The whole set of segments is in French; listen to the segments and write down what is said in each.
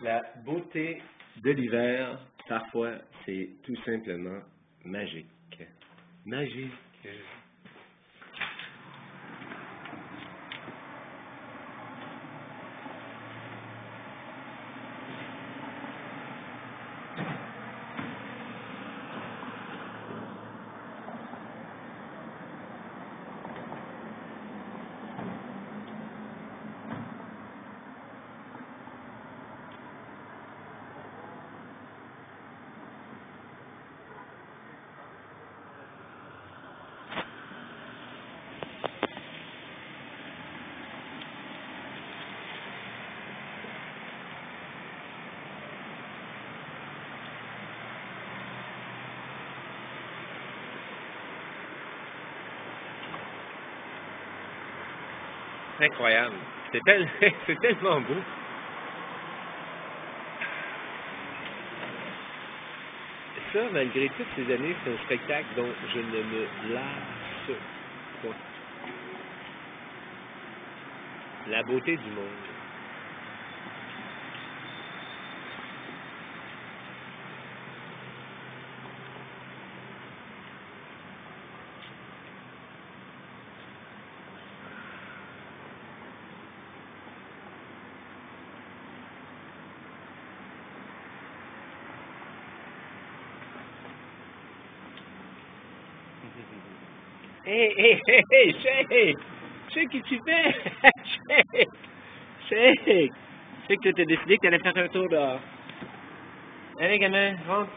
La beauté de l'hiver, parfois, c'est tout simplement magique. Magique. Incroyable. C'est tellement beau. Ça, malgré toutes ces années, c'est un spectacle dont je ne me lasse pas. La beauté du monde. Hey, Shake! Shake, qu'est-ce que tu fais? Shake! Shake! Shake, tu t'as décidé que tu allais faire un tour dehors. Allez, gamin, rentre.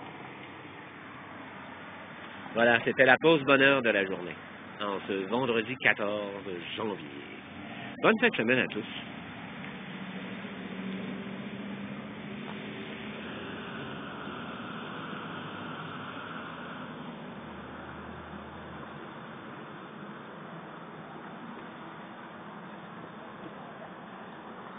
Voilà, c'était la pause bonheur de la journée, en ce vendredi 14 janvier. Bonne fin de semaine à tous.